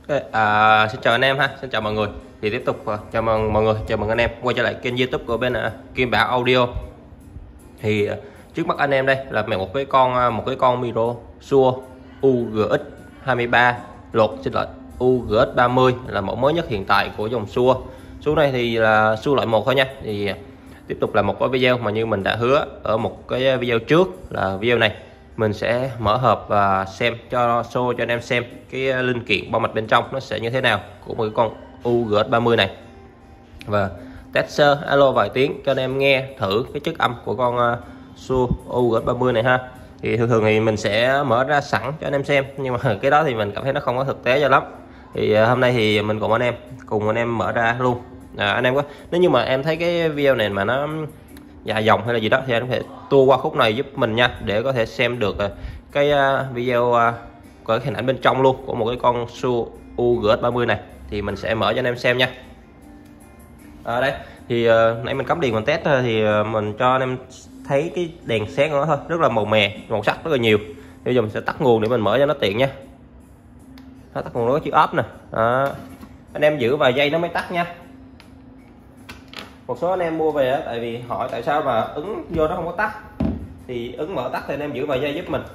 Xin chào anh em ha, xin chào mọi người. Thì tiếp tục chào mừng mọi người, chào mừng anh em quay trở lại kênh YouTube của bên Kim Bảo Audio. Thì trước mắt anh em đây là một cái con micro Shure UGX 23 UGX 30 là mẫu mới nhất hiện tại của dòng Shure. Số này thì là Shure loại 1 thôi nha. Thì tiếp tục là một cái video mà như mình đã hứa ở một cái video trước, là video này mình sẽ mở hộp và show cho anh em xem cái linh kiện bao mạch bên trong nó sẽ như thế nào của một cái con UGX 30 này, và test sơ alo vài tiếng cho anh em nghe thử cái chất âm của con Shure UGX 30 này ha. Thì thường thì mình sẽ mở ra sẵn cho anh em xem, nhưng mà cái đó thì mình cảm thấy nó không có thực tế cho lắm. Thì hôm nay thì mình cùng anh em mở ra luôn. Anh em có, nếu như mà em thấy cái video này mà nó dài dòng hay là gì đó thì anh có thể tua qua khúc này giúp mình nha, để có thể xem được cái video có cái hình ảnh bên trong luôn của một cái con Shure UGX 30 này. Thì mình sẽ mở cho anh em xem nha. Đây thì nãy mình cắm điện mình test thì mình cho anh em thấy cái đèn sáng của nó thôi, rất là màu sắc rất là nhiều. Bây giờ mình sẽ tắt nguồn để mình mở cho nó tiện nha. Tắt nguồn nó có chữ off nè. Anh em giữ vài giây nó mới tắt nha. Một số anh em mua về tại vì hỏi tại sao mà ấn vô nó không có tắt, thì ấn mở tắt thì anh em giữ vài giây giúp mình.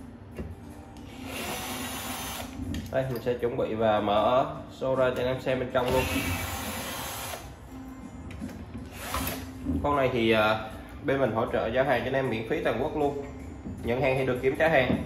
Đây mình sẽ chuẩn bị và mở show ra cho anh em xem bên trong luôn. Con này thì bên mình hỗ trợ giao hàng cho anh em miễn phí toàn quốc luôn. Nhận hàng thì được kiểm tra hàng.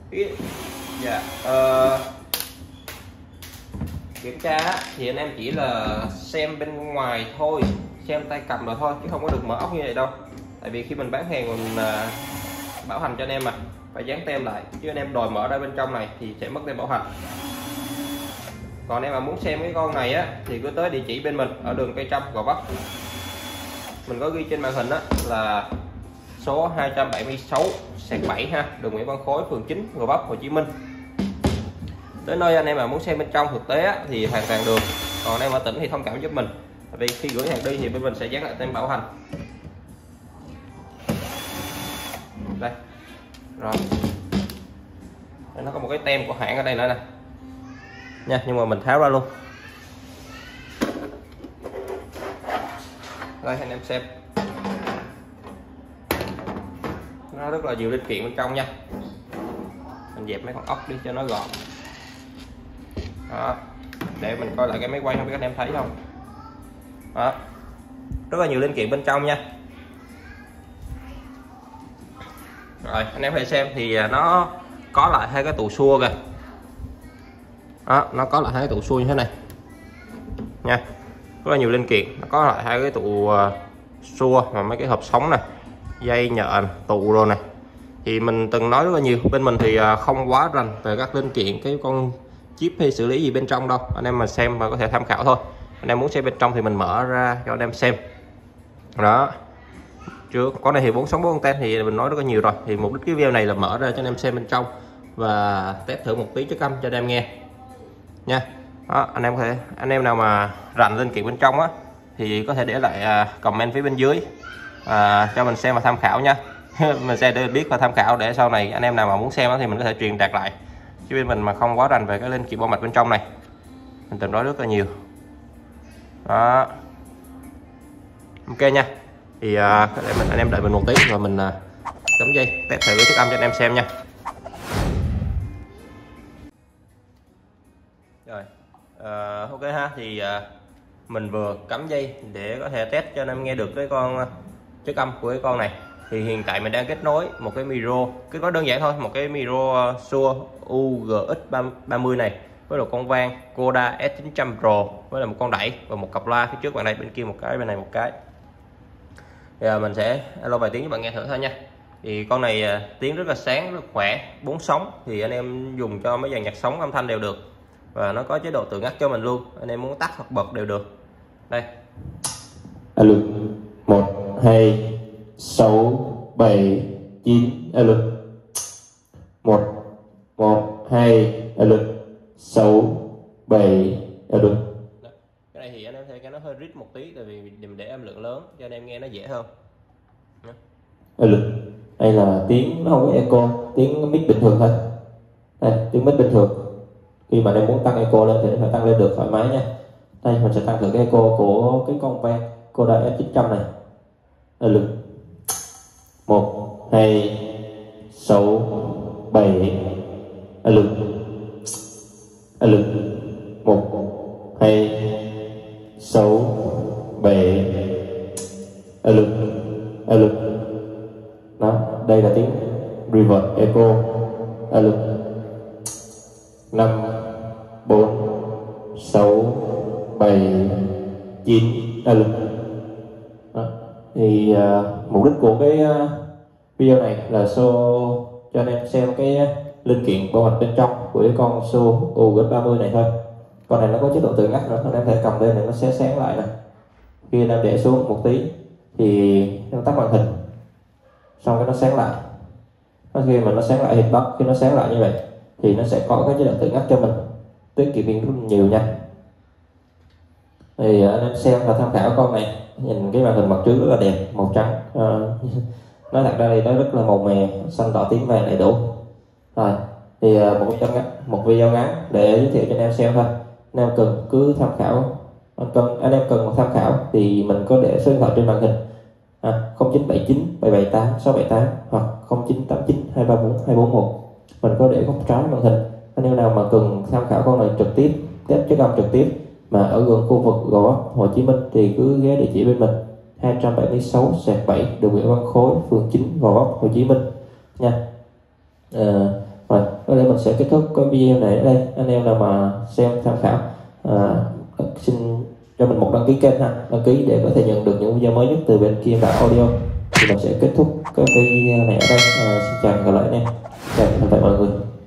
Kiểm tra thì anh em chỉ là xem bên ngoài thôi, xem tay cầm rồi thôi, chứ không có được mở ốc như vậy đâu. Tại vì khi mình bán hàng mình bảo hành cho anh em mà phải dán tem lại, chứ anh em đòi mở ra bên trong này thì sẽ mất tem bảo hành. Còn anh em mà muốn xem cái con này á thì cứ tới địa chỉ bên mình ở đường Cây Trâm, Gò Vấp. Mình có ghi trên màn hình á là số 276/7 ha, đường Nguyễn Văn Khối, phường 9, Gò Vấp, Hồ Chí Minh. Tới nơi anh em mà muốn xem bên trong thực tế á, thì hoàn toàn được. Còn anh em ở tỉnh thì thông cảm giúp mình, tại vì khi gửi hàng đi thì bên mình sẽ dán lại tem bảo hành. Đây rồi, nó có một cái tem của hãng ở đây nữa nè nha, nhưng mà mình tháo ra luôn. Đây anh em xem, nó rất là nhiều linh kiện bên trong nha. Mình dẹp mấy con ốc đi cho nó gọn. Đó, để mình coi lại cái máy quay, không biết anh em thấy không. Đó, rất là nhiều linh kiện bên trong nha. Rồi anh em hãy xem thì nó có lại hai cái tủ xua kìa. Đó, nó có lại hai cái tủ xua như thế này nha, rất là nhiều linh kiện. Nó có lại hai cái tủ xua và mấy cái hộp sống này, dây nhợ, tụ rồi này. Thì mình từng nói rất là nhiều, bên mình thì không quá rành về các linh kiện, cái con chip hay xử lý gì bên trong đâu. Anh em mà xem và có thể tham khảo thôi. Anh em muốn xem bên trong thì mình mở ra cho anh em xem. Đó, trước con này thì 464 anten thì mình nói rất là nhiều rồi. Thì mục đích cái video này là mở ra cho anh em xem bên trong và test thử một tí chất âm cho anh em nghe nha. Đó, anh em nào mà rành linh kiện bên trong á thì có thể để lại comment phía bên dưới cho mình xem và tham khảo nha. Mình sẽ để biết và tham khảo, để sau này anh em nào mà muốn xem thì mình có thể truyền đạt lại. Chứ bên mình mà không quá rành về cái linh kiện bao mạch bên trong này, mình từng nói rất là nhiều. Đó, ok nha. Thì anh em đợi mình một tí rồi mình cắm dây test thử chất âm cho anh em xem nha. Rồi ok ha, thì mình vừa cắm dây để có thể test cho anh em nghe được cái con chất âm của cái con này. Thì hiện tại mình đang kết nối một cái micro, kết nối đơn giản thôi, một cái micro Shure UGX 30 này với một con vang Koda S900 Pro với là một con đẩy và một cặp loa phía trước bạn đây, bên kia một cái, bên này một cái. Thì mình sẽ alo vài tiếng cho bạn nghe thử thôi nha. Thì con này tiếng rất là sáng, rất khỏe, 4 sóng thì anh em dùng cho mấy dàn nhạc sống âm thanh đều được, và nó có chế độ tự ngắt cho mình luôn, anh em muốn tắt hoặc bật đều được. Đây, alo 1 2 6 7 9, alo 1 1 2, alo 6 7, alo. cái này thì anh em thấy cái nó hơi rít một tí, tại vì mình để âm lượng lớn cho anh em nghe nó dễ hơn. Alo, đây là tiếng nó không có echo, tiếng mic bình thường thôi. Đây, tiếng mic bình thường. khi mà em muốn tăng echo lên thì phải tăng lên được thoải mái nha. Đây mình sẽ tăng thử cái echo của cái con vang Koda F900 này. Lực 1 2 6 7 lực 1 2 6 7 lực. Đó, đây là tiếng reverb echo. Lực 5 4 6 7 9 lực. Thì mục đích của cái video này là show cho anh em xem cái linh kiện bảo mạch bên trong của cái con Shure UG30 này thôi. Con này nó có chế độ tự ngắt nữa, anh em thể cầm lên này nó sẽ sáng lại nè. Khi anh em để xuống một tí thì nó tắt màn hình, xong cái nó sáng lại. Khi mà nó sáng lại thì bắt khi nó sáng lại như vậy thì nó sẽ có cái chế độ tự ngắt cho mình, tiết kiệm pin rất nhiều nha. Thì anh em xem và tham khảo con này. Nhìn cái màn hình mặt trước rất là đẹp, màu trắng. Nói thật ra thì nó rất là màu mè, xanh đỏ tím vàng đầy đủ. Rồi thì một video ngắn để giới thiệu cho anh em xem thôi. Anh em cần cứ tham khảo, anh em cần một tham khảo thì mình có để số điện thoại trên màn hình 0979 778 678 hoặc 0989 234 241. Mình có để góc trái màn hình. Anh em nào mà cần tham khảo con này trực tiếp, test chất âm trực tiếp mà ở gần khu vực Gò Vấp, Hồ Chí Minh thì cứ ghé địa chỉ bên mình 276/7 đường Nguyễn Văn Khối, phường 9, Gò Vấp, Hồ Chí Minh nha. Rồi, có lẽ mình sẽ kết thúc cái video này ở đây. Anh em nào mà xem tham khảo xin cho mình một đăng ký kênh ha, đăng ký để có thể nhận được những video mới nhất từ bên Kim Bảo Audio. Thì mình sẽ kết thúc cái video này ở đây. Xin chào và hẹn gặp lại anh em. Chào tạm biệt mọi người.